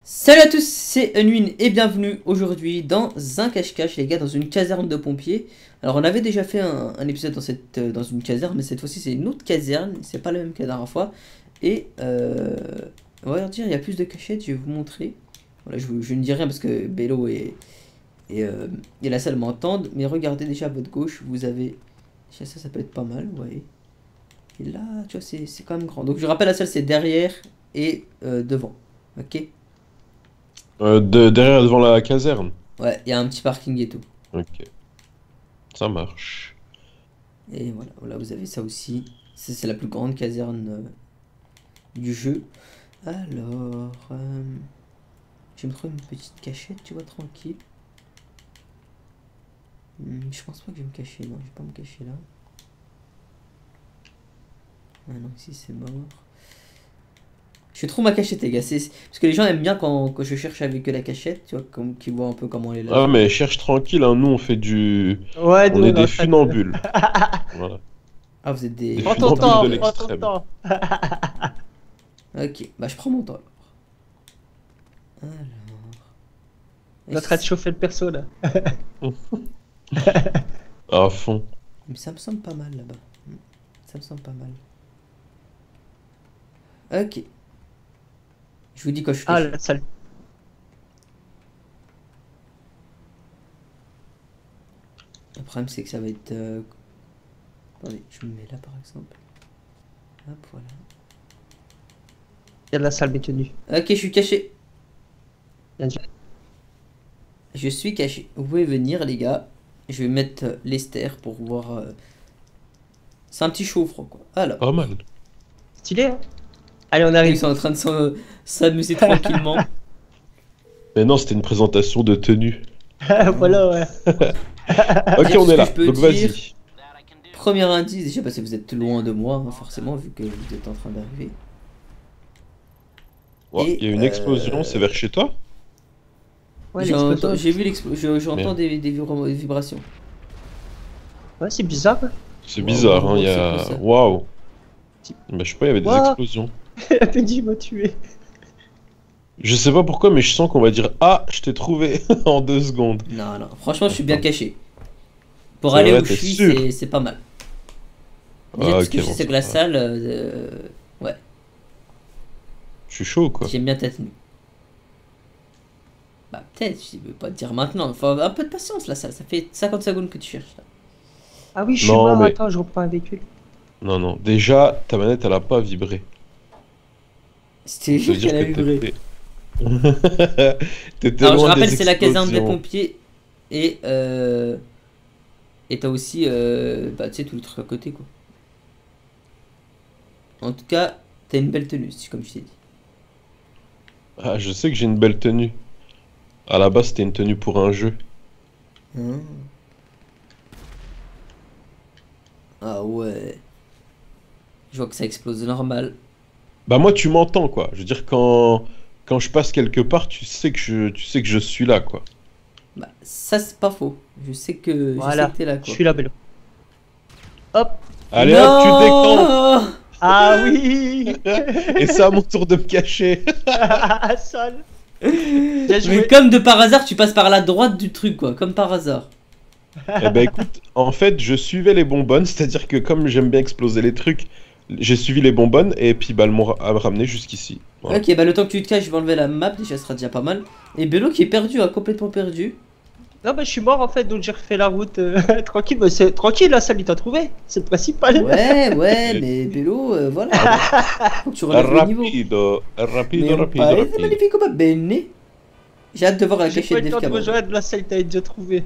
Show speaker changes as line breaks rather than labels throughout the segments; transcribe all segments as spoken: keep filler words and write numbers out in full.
Salut à tous, c'est Unwin et bienvenue aujourd'hui dans un cache-cache les gars, dans une caserne de pompiers. Alors on avait déjà fait un, un épisode dans, cette, euh, dans une caserne, mais cette fois-ci c'est une autre caserne, c'est pas la même que la dernière fois. Et euh, on va dire il y a plus de cachettes, je vais vous montrer. Voilà, je, je ne dis rien parce que Bello et, et, euh, et la salle m'entendent, mais regardez déjà à votre gauche, vous avez... Ça, ça peut être pas mal, vous voyez. Et là, tu vois, c'est quand même grand. Donc je rappelle, la salle c'est derrière et euh, devant, ok.
Euh, de, derrière, devant la caserne.
Ouais, il y a un petit parking et tout.
Ok. Ça marche.
Et voilà, voilà, vous avez ça aussi. C'est la plus grande caserne euh, du jeu. Alors, euh, je vais me trouver une petite cachette, tu vois, tranquille. Hmm, je pense pas que je vais me cacher, non, je vais pas me cacher là. Ah non, ici c'est mort. Je trouve ma cachette, les gars. Parce que les gens aiment bien quand, quand je cherche avec eux la cachette, tu vois, comme qu'ils voient un peu comment elle est là.
Ah, mais cherche tranquille, hein. Nous on fait du.
Ouais,
On
nous,
est
on
des
en fait-
funambules. Voilà.
Ah, vous êtes des...
Des
Prends ton
funambules
temps,
de
prends ton
l'extrême.
temps.
Ok, bah je prends mon temps alors. Alors...
On est en train de chauffer le perso là.
À fond.
Mais ça me semble pas mal là-bas. Ça me semble pas mal. Ok. Je vous dis quand je suis
Ah,
caché.
la salle.
Le problème c'est que ça va être... Euh... Attendez, je me mets là par exemple. Hop, voilà.
Il y a de la salle détenue.
Ok, je suis caché.
Bien sûr.
Je suis caché. Vous pouvez venir les gars. Je vais mettre euh, l'ester pour voir... Euh... C'est un petit chaud-froid quoi. Alors.
Pas mal.
Stylé, hein. Allez, on
Ils
arrive.
sont en train de s'en- s'amuser tranquillement.
Mais non, c'était une présentation de tenue.
Voilà, ouais.
Ok,
Dire
on
ce
est
que
là.
je peux
Donc
dire.
vas-y.
Premier indice, déjà parce que vous êtes loin de moi, hein, forcément, vu que vous êtes en train d'arriver.
Ouais,
Et,
il y a une
euh,
explosion, c'est vers chez toi?
Ouais,
J'entends-
l'explosion.
J'ai vu l'explosion, j'entends
Merde.
des, des vibra- des vibrations.
Ouais, c'est bizarre. hein.
C'est
Wow,
bizarre, hein.
wow,
Il y
c'est
a.
quoi ça?
Waouh. Bah, je sais pas, il y avait des
Wow.
explosions.
La P J m'a tué.
Je sais pas pourquoi, mais je sens qu'on va dire ah, je t'ai trouvé en deux secondes.
Non, non, franchement, je suis bien
Attends.
caché. Pour
C'est
aller
vrai,
où je
t'es
suis,
sûr?
c'est- c'est pas mal. Déjà,
Ah,
tout ce
ok,
que je sais,
bon,
c'est
ça
que la
va.
salle, euh, ouais,
Je suis chaud, quoi.
j'aime bien ta tenue. Bah, peut-être, je veux pas te dire maintenant. Faut avoir un peu de patience, la salle. Ça fait cinquante secondes que tu cherches là.
Ah oui, je suis
Non,
mort.
mais-
Attends, je reprends un véhicule.
Non, non. Déjà, ta manette, elle a pas vibré.
C'était
Ça veut
juste
dire
qu'elle a
que
vibré.
t'étais... T'étais
Alors, je
loin
rappelle,
des
c'est la caserne des
explosions.
pompiers. Et, euh... Et t'as aussi, euh... bah, tu sais, tout le truc à côté, quoi. En tout cas, t'as une belle tenue, si- comme je t'ai dit.
Ah, je sais que j'ai une belle tenue. À la base, c'était une tenue pour un jeu.
Hein. Ah ouais. Je vois que ça explose normal.
Bah moi, tu m'entends, quoi. Je veux dire, quand... quand je passe quelque part, tu sais que je, tu sais que je suis là, quoi.
Bah, ça, c'est pas faux. Je sais que, je sais
Voilà.
que t'es là,
Je
quoi.
suis là, Bello. Hop.
Allez hop, tu décamps.
Ah oui.
Et c'est à mon tour de me cacher.
Sale. Bien
Mais
joué.
comme de par hasard, tu passes par la droite du truc, quoi. Comme par hasard.
Eh ben écoute, en fait, je suivais les bonbonnes, c'est-à-dire que comme j'aime bien exploser les trucs, j'ai suivi les bonbonnes et puis bah, elles m'ont ra- ramené jusqu'ici. Voilà.
Ok, bah le temps que tu te caches, je vais enlever la map, déjà, ça sera déjà pas mal. Et Bello qui est perdu, hein, complètement perdu.
Non, bah je suis mort en fait, donc j'ai refait la route euh, tranquille. Bah, c'est tranquille, la salle, il t'a trouvé. C'est le principal.
Ouais, ouais, mais Bello, euh, voilà. Faut que tu relèves le niveau.
Rapido, rapido,
Mais
rapido,
paese
rapido.
magnifico va bene. J'ai hâte de voir la
J'ai pas
cachette
eu le temps de
d'Efka.
rejoindre la salle, t'avais déjà trouvé.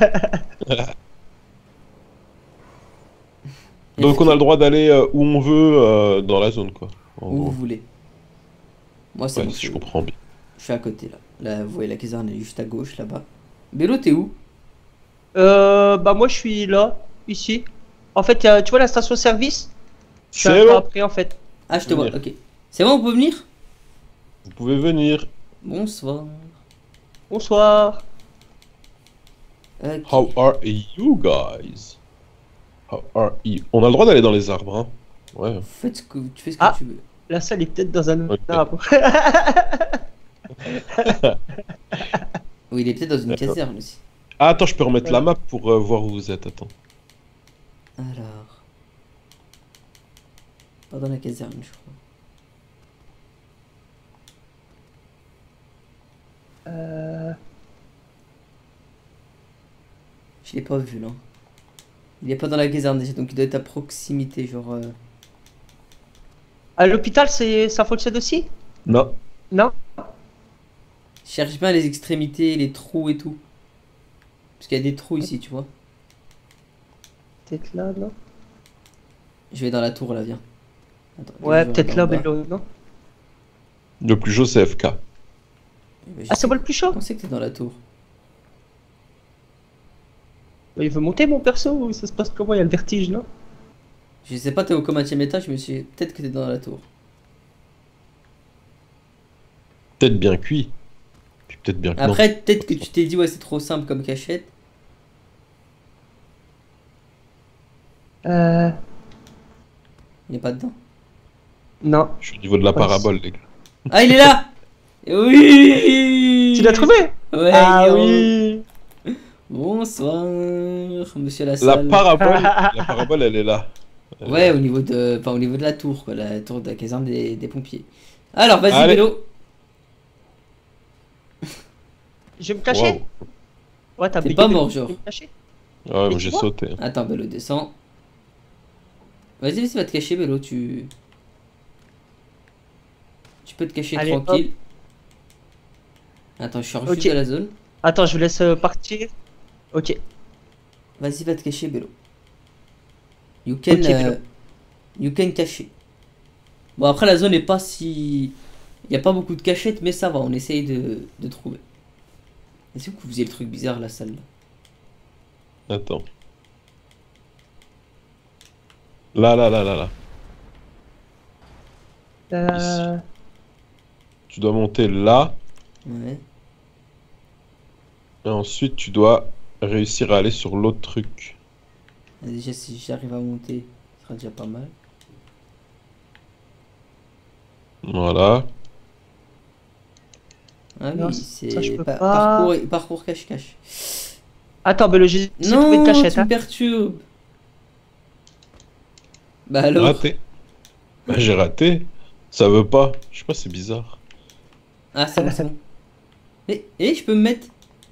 Donc on a le droit d'aller euh, où on veut euh, dans la zone, quoi. En
Où vous
gros.
voulez. Moi, c'est
Ouais,
bon,
si
je,
je comprends bien.
je suis à côté là. Là, vous voyez la caserne, elle est juste à gauche là-bas. Bello, t'es où?
Euh, bah moi je suis là, ici. En fait, y a- tu vois la station service? Je suis un
C'est
peu
bon,
après en fait.
Ah, je te vois,
Venir.
ok. C'est bon, on peut venir?
vous pouvez venir.
Bonsoir.
Bonsoir.
Ok.
How are you guys? How are you? On a le droit d'aller dans les arbres, hein. Ouais.
Faites ce que, tu fais ce que
Ah.
tu veux.
La salle est peut-être dans un
Ok.
arbre.
Oui, il est peut-être dans une
D'accord.
caserne aussi.
Ah, attends, je peux remettre la map pour euh, voir où vous êtes. Attends.
Alors. Pas dans la caserne, je crois.
Euh...
Je l'ai pas vu là. Il est pas dans la caserne déjà, donc il doit être à proximité, genre. euh,
À l'hôpital, c'est ça fonctionne aussi?
Non.
Non?
Cherche bien les extrémités, les trous et tout. Parce qu'il y a des trous ici, tu vois.
Peut-être là, non?
Je vais dans la tour là, viens. Attends,
Ouais,
je vais
peut-être
en
là,
bas.
mais là, non?
Le plus chaud, c'est F K.
Mais je
Ah,
sais-
c'est moi le plus chaud?
On sait que t'es dans la tour.
Il veut monter mon perso ou ça se passe comment? Il y a le vertige, non?
Je sais pas, t'es au combienième étage, je me suis. Peut-être que t'es dans la tour.
Peut-être bien cuit. Puis peut-être bien que non.
Après, peut-être que tu t'es dit, ouais, c'est trop simple comme cachette.
Euh...
Il est pas dedans.
Non.
Je suis au niveau de la
Ouais,
parabole, les gars.
Ah, il est là! Oui!
Tu l'as trouvé?
Ouais,
Ah
Guillaume.
oui!
Bonsoir, monsieur la
La
salle.
parabole, la parabole, elle est là. Elle est
Ouais,
là.
au niveau de, enfin, au niveau de la tour, quoi, la tour de la caserne des, des pompiers. Alors, vas-y,
Allez.
vélo.
Je vais me cacher?
Waouh.
Ouais, t'as
T'es
bégayé,
pas
mais
mort,
je vais
genre.
me cacher.
Ouais,
Mais
moi
tu
j'ai
vois
sauté.
Attends, vélo, descends. Vas-y, vas-y, va te cacher, vélo, tu... Tu peux te cacher
Allez,
tranquille. Attends, je sors juste
Ok.
de la zone.
Attends, je vous laisse euh, partir. Ok.
Vas-y, va te cacher, vélo. You can...
Ok, vélo.
euh, You can cacher. Bon, après, la zone est pas si... Il n'y a pas beaucoup de cachettes, mais ça va, on essaye de, de trouver. Est-ce que vous faisiez le truc bizarre, la salle là?
Attends. Là, là, là, là, là.
Euh...
Tu dois monter là.
Ouais.
Et ensuite, tu dois réussir à aller sur l'autre truc.
Déjà, si j'arrive à monter, ce sera déjà pas mal.
Voilà.
Ah
Non,
oui,
ça,
c'est
je peux
pa-
pas.
parcours, parcours cache-cache.
Attends, mais le j'ai j'ai trouvé une
Non,
cachette.
tu me
Hein.
perturbes. Bah alors.
Raté. Bah, j'ai raté. Ça veut pas. Je sais pas, c'est bizarre.
Ah, c'est bon, c'est bon. Et, et je peux me mettre.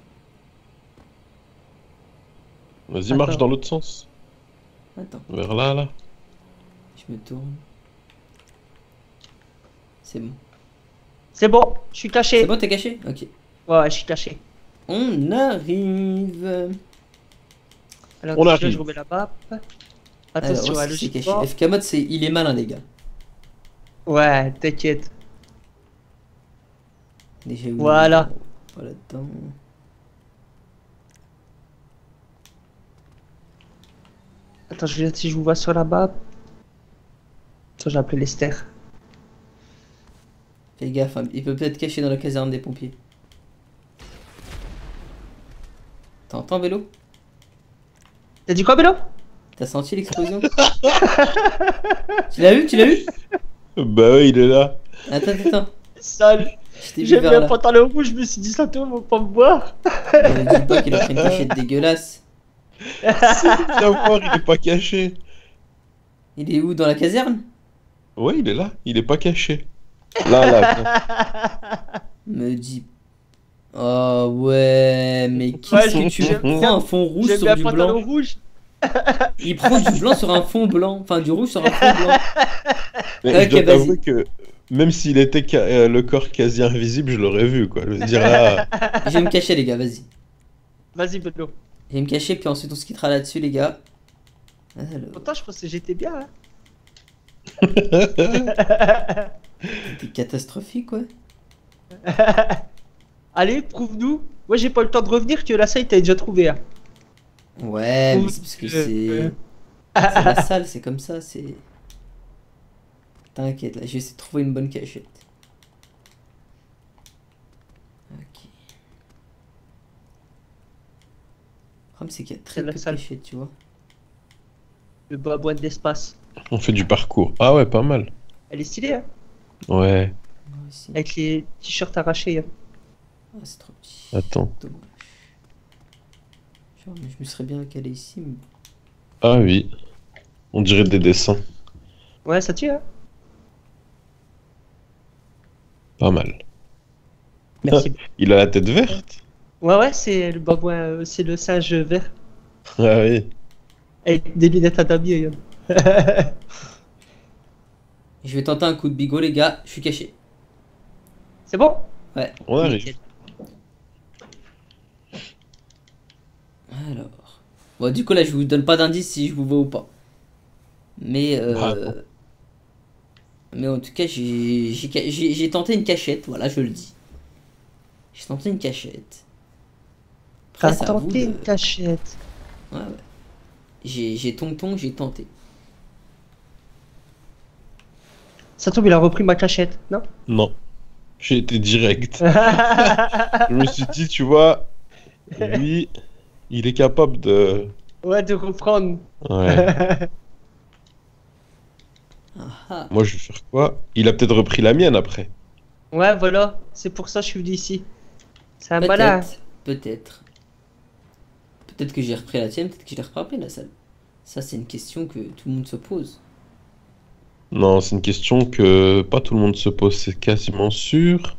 Vas-y, marche
Attends.
dans l'autre sens.
Attends,
Vers là, là.
je me tourne. C'est bon.
C'est bon, je suis caché.
C'est bon, t'es caché? Ok.
Ouais, je suis caché.
On arrive.
Alors,
On
déjà,
arrive.
je remets la map.
Alors,
Attention,
où
à
est-ce que c'est caché.
logiquement.
F K mode, c'est il est malin, les gars.
Ouais, t'inquiète.
Déjà où
Voilà.
Pas là-dedans.
Attends, je regarde si je vous vois sur la map. Attends, j'ai appelé Lester.
Fais gaffe, hein, il peut peut-être cacher dans la caserne des pompiers. T'entends, vélo?
T'as dit quoi, Bélo?
T'as senti l'explosion? Tu l'as vu? Tu l'as vu?
Bah ouais, il est là.
Attends, attends.
Sale.
Je t'ai vu
J'ai mis
vers
un
là.
pantalon rouge, je me suis dit ça tout, on va pas me voir.
Ne dis pas qu'il a pris une cachette dégueulasse.
Viens voir, il est pas caché.
Il est où? Dans la caserne?
Ouais, il est là. Il est pas caché. Là, là. viens.
Me dis. Oh ouais, mais
Ouais,
qu'est-ce que
j'ai-
tu
j'ai-
prends un fond rouge
J'ai mis
sur
un
du
pantalon
blanc?
rouge.
Il prend du blanc sur un fond blanc. Enfin, du rouge sur un fond blanc.
Mais
Ok,
je dois
vas-y.
t'avouer que même s'il était ca- euh, le corps quasi invisible, je l'aurais vu, quoi. Je veux dire, là...
Je vais me cacher, les gars, vas-y.
Vas-y, Bélo.
Je vais me cacher, puis ensuite on se quittera là-dessus, les gars. Alors,
Pourtant, je pensais que j'étais bien. Hein.
c'était catastrophique, ouais.
Allez, prouve-nous. Moi, j'ai pas eu le temps de revenir que la salle t'avais déjà trouvé. Hein.
Ouais, mais c'est parce que c'est.
Euh,
C'est la salle, c'est comme ça, c'est. T'inquiète, là, je vais essayer de trouver une bonne cachette. Ok. Le problème, c'est qu'il y a très
C'est la
peu de
salle.
cachettes, tu vois.
Le babouane d'espace.
On fait du parcours. Ah ouais, pas mal.
Elle est stylée, hein.
Ouais.
Moi aussi.
Avec les t-shirts arrachés. Hein.
Ah, c'est trop petit.
Attends.
Dommage. Genre, mais je me serais bien calé ici. Mais...
Ah oui. On dirait des dessins.
Ouais, ça tue, hein.
Pas mal.
Merci.
Il a la tête verte.
Ouais, ouais, c'est le babouin, euh, c'est le singe vert.
Ah oui.
Avec des lunettes à damier. Hein.
Je vais tenter un coup de bigot, les gars. Je suis caché.
C'est bon?
Ouais.
On arrive.
Nickel.
Alors. Bon, du coup, là, je vous donne pas d'indice si je vous vois ou pas. Mais, euh...
Bah, non.
Mais en tout cas, j'ai j'ai ca- j'ai- j'ai tenté une cachette. Voilà, je le dis. J'ai tenté une cachette. Après,
T'as
c'est à vous
tenté
de-
une cachette.
Ouais, ouais. J'ai j'ai tonton, j'ai tenté.
Ça tombe, il a repris ma cachette, non?
Non. J'ai été direct. Je me suis dit, tu vois, lui, il est capable de.
Ouais, de reprendre.
Ouais.
Ah, ah.
Moi, je vais faire quoi? Il a peut-être repris la mienne après.
Ouais, voilà, c'est pour ça que je suis venu ici. C'est un malin.
Peut-être, peut-être. Peut-être que j'ai repris la tienne, peut-être que je l'ai repris la salle. Ça, c'est une question que tout le monde se pose.
Non, c'est une question que pas tout le monde se pose, c'est quasiment sûr.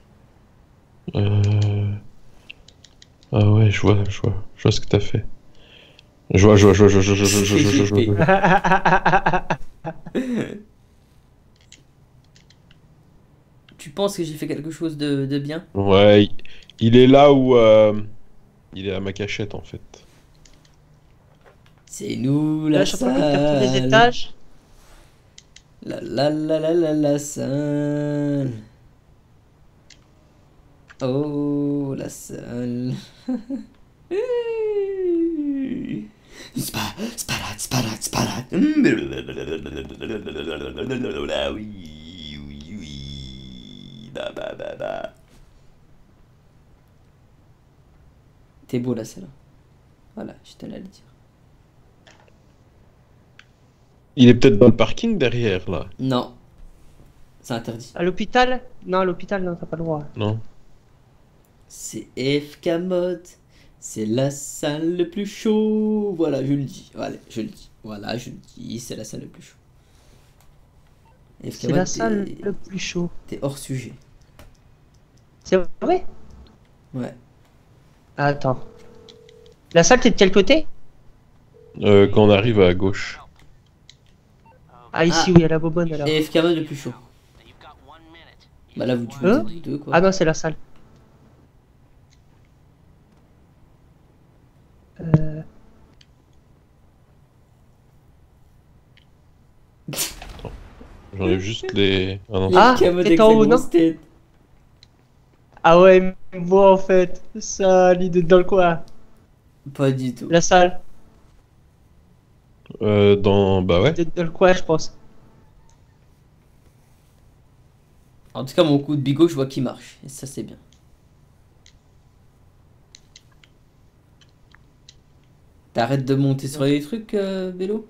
Euh... Ah ouais, je vois, je vois, je vois ce que t'as fait. Je vois, je vois, je vois, je vois, je vois, je vois, je vois, je vois, je vois, je vois.
Tu penses que j'ai fait quelque chose de, de bien?
Ouais, il- il est là où euh, il est à ma cachette en fait.
C'est nous la
Là, je suis en train de faire tous les
salle.
étages.
La la la la la la salle. Oh la salle. Spa, sparade, sparade, sparade. Oui, oui, oui. Da, ba, ba, ba. T'es beau là, celle-là. Voilà, je t'allais le dire.
Il est peut-être dans le parking derrière là,
Non, c'est interdit.
À l'hôpital? Non, à l'hôpital, non, t'as pas le droit.
non?
C'est F K Mode, c'est la salle le plus chaud. Voilà, je le dis. Voilà, je le dis. Voilà, je le dis, c'est la salle le plus chaud. F K
C'est
Mode,
la salle
t'es-
le plus chaud.
t'es hors sujet.
C'est vrai?
Ouais.
Attends. La salle, t'es de quel côté?
Euh, quand on arrive à gauche.
Ah, ici,
Ah.
où il y a la bobonne alors.
Et F K Mode le plus chaud. Bah là, vous tu
Hein
vous êtes deux quoi.
Ah non, c'est la salle. Euh...
J'enlève juste les. Ah non.
Ah,
F K Mode
t'es
avec
en
sa
haut, non?
grosse tête.
Ah ouais, moi en fait. Ça, l'idée dans le coin.
Pas du tout.
La salle.
Euh, dans. Bah ouais.
Dans dans le coin, je pense.
En tout cas, mon coup de bigot, je vois qu'il marche. Et ça, c'est bien. T'arrêtes de monter sur les trucs, euh, vélo?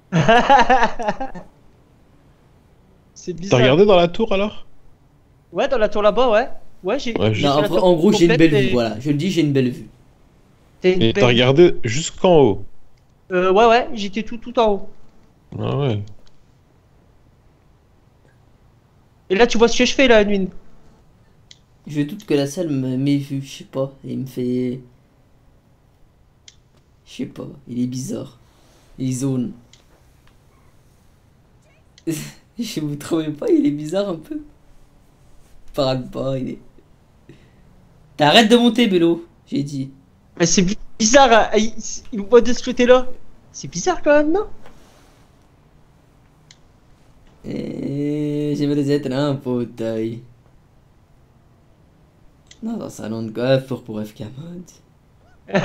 C'est
T'as
bizarre.
regardé dans la tour alors?
Ouais, dans la tour là-bas, ouais. Ouais, j'ai.
Ouais,
j'ai
je-
Non,
fait
en,
la
vrai-
tour
en gros, j'ai une
complète
belle
et-
vue. Voilà, je le dis, j'ai une belle vue.
T'as une
Et t'as
belle-
regardé jusqu'en haut?
Euh, ouais, ouais, j'étais tout, tout en haut.
Ah ouais.
Et là, tu vois ce que je fais là, Nuine.
Je doute que la salle me- m'ait vu, je sais pas. Et il me fait. Je sais pas, il est bizarre. Il zone. Je vous trouvez pas, il est bizarre un peu. Parle pas, il est. T'arrêtes de monter, Bélo, j'ai dit.
Mais c'est bizarre, hein. il, il me voit de ce côté-là. C'est bizarre quand même, non?
Et j'aimerais être un fauteuil. Dans un salon de coiffure pour F K Mode.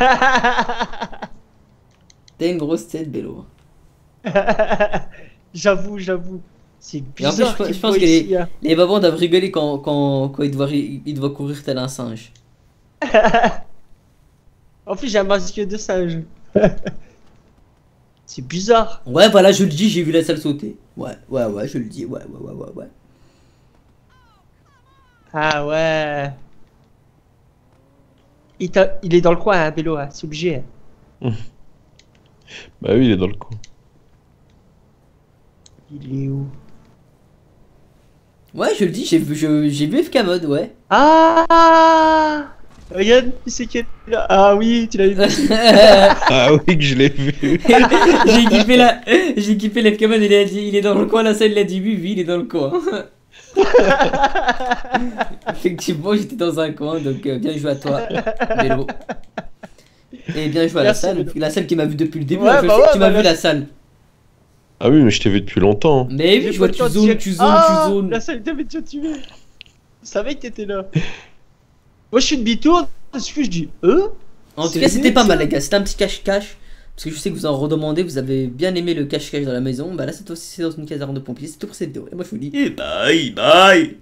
T'as une grosse tête, Bélo.
J'avoue, j'avoue. C'est
Et en plus,
bizarre.
je,
qu'il
je pense
me
que
voit
les,
ici, hein.
les babans doivent rigoler quand, quand, quand il, doit, ri- il doit courir tel un singe.
En plus, j'ai un masque de singe. C'est bizarre.
Ouais, voilà, je le dis, j'ai vu la salle sauter. Ouais, ouais, ouais, je le dis, ouais, ouais, ouais, ouais, ouais.
Ah ouais. Il, t'a- il est dans le coin, hein, Bélo, hein, c'est obligé. hein.
Bah oui, il est dans le coup.
Il est où?
Ouais, je le dis, j'ai vu, je- j'ai vu F K Mode, ouais.
Ah Regarde, il sait qu'elle est là. Ah oui, tu l'as vu.
Ah oui, que je l'ai vu.
J'ai kiffé la, j'ai kiffé l'F K Mode, il, a dit- il est dans le coin, la salle, il a dit oui, oui, il est dans le coin. Effectivement, j'étais dans un coin, donc euh, bien joué à toi, Vélo. Et bien joué à la
Merci,
salle,
Vélo.
la salle qui m'a vu depuis le début,
Ouais,
hein, je
bah
sais
ouais,
que tu m'as
bah
vu
là-
la salle.
Ah oui, mais je t'ai vu depuis longtemps.
Mais oui,
J'ai
je vois
pas
que
le
tu
temps de
zones,
dire-
tu zones,
Ah,
tu zones.
La salle t'avait déjà tué. Je savais que t'étais là. Moi, je suis demi-tour. Qu'est-ce que je dis? Euh
En tout
C'est
cas, c'était
nul,
pas
ça.
mal, les gars. C'était un petit cache-cache. Parce que je sais que vous en redemandez, vous avez bien aimé le cache-cache dans la maison. Bah là, cette fois-ci, c'est dans une caserne de pompiers. C'est tout pour cette vidéo. Et moi, je vous dis, bye bye.